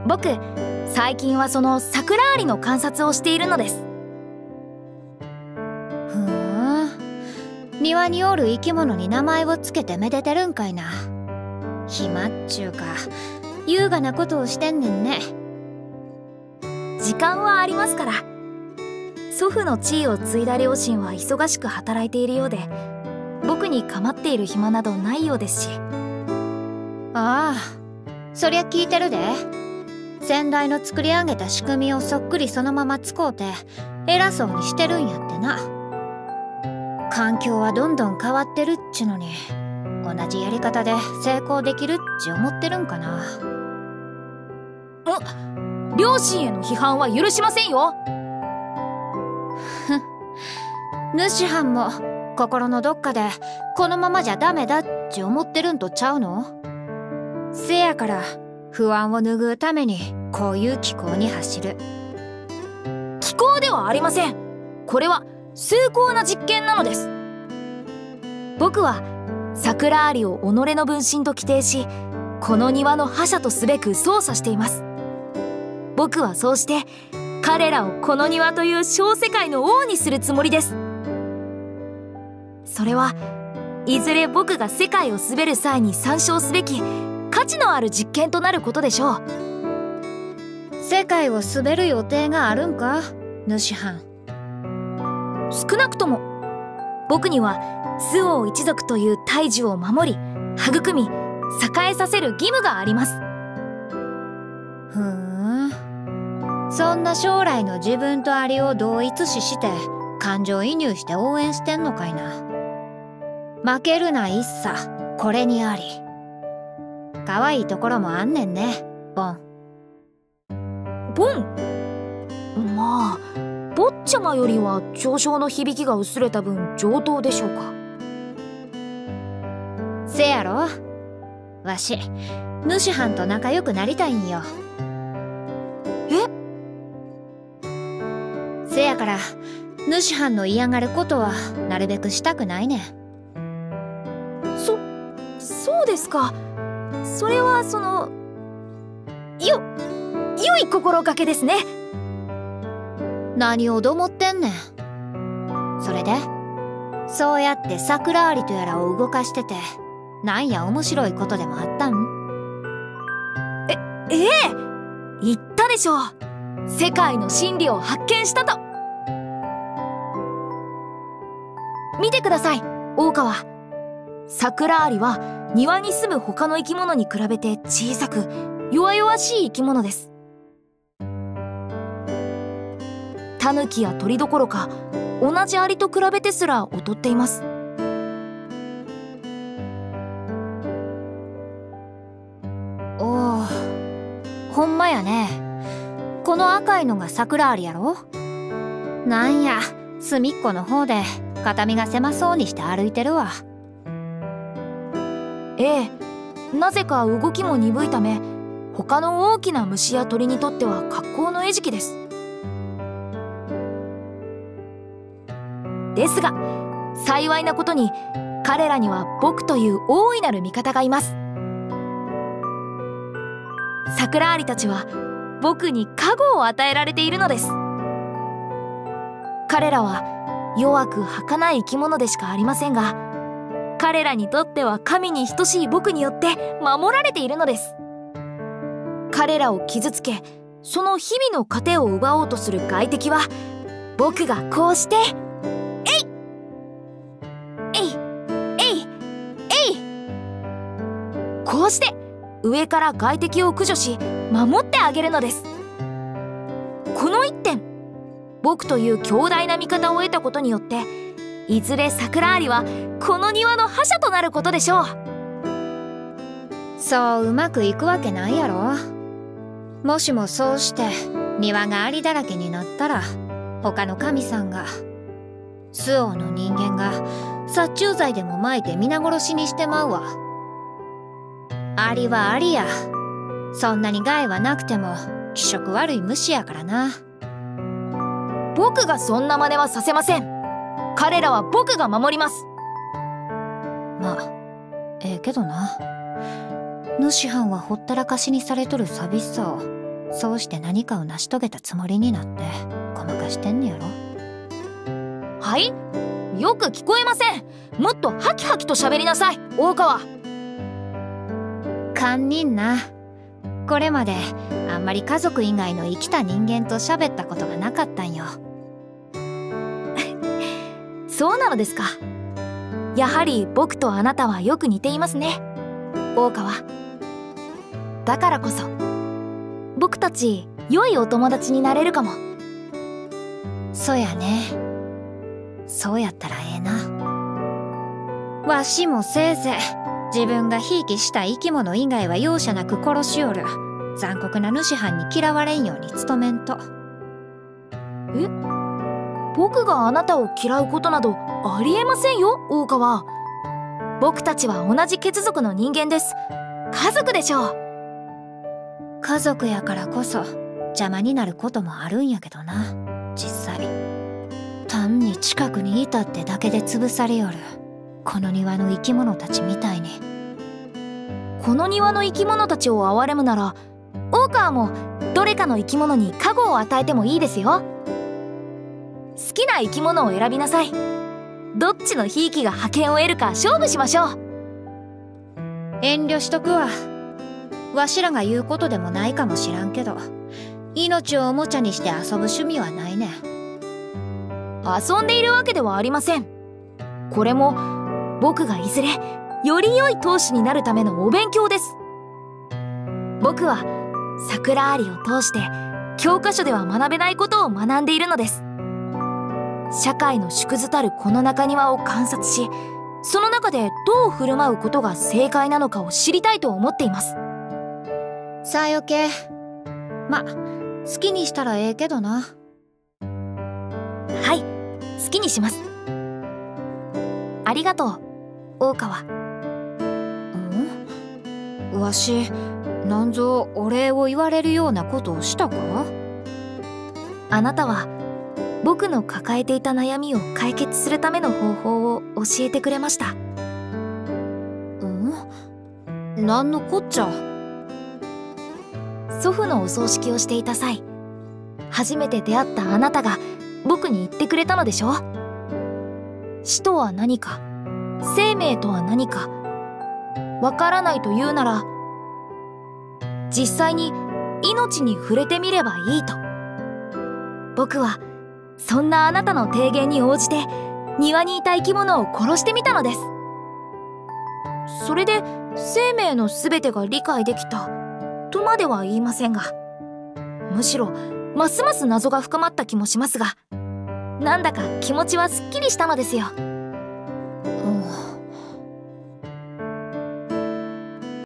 僕、最近はその桜アリの観察をしているのです。 ふーん、庭におる生き物に名前をつけてめでてるんかいな。暇っちゅうか優雅なことをしてんねんね。 時間はありますから。祖父の地位を継いだ両親は忙しく働いているようで、僕に構っている暇などないようですし。 ああ、そりゃ聞いてるで。先代の作り上げた仕組みをそっくりそのまま使うて偉そうにしてるんやってな。環境はどんどん変わってるっちゅのに、同じやり方で成功できるっち思ってるんかな。 両親への批判は許しませんよ。 主犯も心のどっかでこのままじゃダメだっち思ってるんとちゃうの？せやから不安を拭うためにこういう気候に走る。 気候ではありません。これは崇高な実験なのです。僕は桜アリを己の分身と規定し、この庭の覇者とすべく操作しています。僕はそうして彼らをこの庭という小世界の王にするつもりです。それはいずれ僕が世界を滑る際に参照すべき価値のある実験となることでしょう。 世界を滑る予定があるんか、主犯。 少なくとも僕には周王一族という大樹を守り育み栄えさせる義務があります。 ふーん、そんな将来の自分とアリを同一視して感情移入して応援してんのかいな。負けるな一茶、これにあり。可愛いところもあんねんね、ボン。 ボン？まあ坊ちゃまよりは嘲笑の響きが薄れた分上等でしょうか。 せやろ、わし主犯と仲良くなりたいんよ。せやから主犯の嫌がることはなるべくしたくないねん。 そうですか。それは良い心がけですね。 何をどもってんねん。それでそうやって桜アリとやらを動かしてて、なんや面白いことでもあったん？ ええ、言ったでしょう。世界の真理を発見したと。見てください、大川。桜アリは庭に住む他の生き物に比べて小さく弱々しい生き物です。タヌキや鳥どころか同じアリと比べてすら劣っています。 おお、ほんまやね。この赤いのが桜アリやろ。なんや隅っこの方で肩身が狭そうにして歩いてるわ。 ええ、なぜか動きも鈍いため他の大きな虫や鳥にとっては格好の餌食です。ですが幸いなことに彼らには僕という大いなる味方がいます。桜アリたちは僕に加護を与えられているのです。彼らは弱く儚い生き物でしかありませんが、彼らにとっては神に等しい僕によって守られているのです。彼らを傷つけその日々の糧を奪おうとする外敵は、僕がこうしてこうして上から外敵を駆除し守ってあげるのです。この一点、僕という強大な味方を得たことによっていずれ桜アリはこの庭の覇者となることでしょう。 そううまくいくわけないやろ。もしもそうして庭がアリだらけになったら、他の神さんが周王の人間が殺虫剤でも撒いて皆殺しにしてまうわ。アリはアリや。そんなに害はなくても気色悪い虫やからな。 僕がそんな真似はさせません。彼らは僕が守ります。 まあええけどな。主犯はほったらかしにされとる寂しさをそうして何かを成し遂げたつもりになってごまかしてんねやろ。 はい？よく聞こえません。もっとハキハキと喋りなさい、大川。 堪忍な。これまであんまり家族以外の生きた人間と喋ったことがなかったんよ。 そうなのですか。やはり僕とあなたはよく似ていますね、大川。だからこそ僕たち良いお友達になれるかも。 そやね。そうやったらええな。わしもせいぜい自分がひいきした生き物以外は容赦なく殺しおる残酷な主犯に嫌われんように努めんと。 え？僕があなたを嫌うことなどありえませんよ、大川。僕たちは同じ血族の人間です。家族でしょう。 家族やからこそ邪魔になることもあるんやけどな。実際単に近くにいたってだけで潰されよるこの庭の生き物たちみたいに。 この庭の生き物たちを憐れむなら、大川もどれかの生き物に加護を与えてもいいですよ。好きな生き物を選びなさい。どっちのひいきが覇権を得るか勝負しましょう。 遠慮しとくわ。わしらが言うことでもないかもしらんけど、命をおもちゃにして遊ぶ趣味はないね。 遊んでいるわけではありません。これも僕がいずれより良い当主になるためのお勉強です。僕は桜アリを通して教科書では学べないことを学んでいるのです。社会の縮図たるこの中庭を観察し、その中でどう振る舞うことが正解なのかを知りたいと思っています。 さあよけ。ま、好きにしたらええけどな。 はい、好きにします。ありがとう、大川。 わし、なんぞお礼を言われるようなことをしたか？ あなたは僕の抱えていた悩みを解決するための方法を教えてくれました。 なんのこっちゃ。 祖父のお葬式をしていた際、初めて出会ったあなたが僕に言ってくれたのでしょ。死とは何か、生命とは何か、わからないというなら、実際に命に触れてみればいいと。僕はそんなあなたの提言に応じて庭にいた生き物を殺してみたのです。それで生命の全てが理解できたとまでは言いませんが、むしろますます謎が深まった気もしますが、なんだか気持ちはすっきりしたのですよ。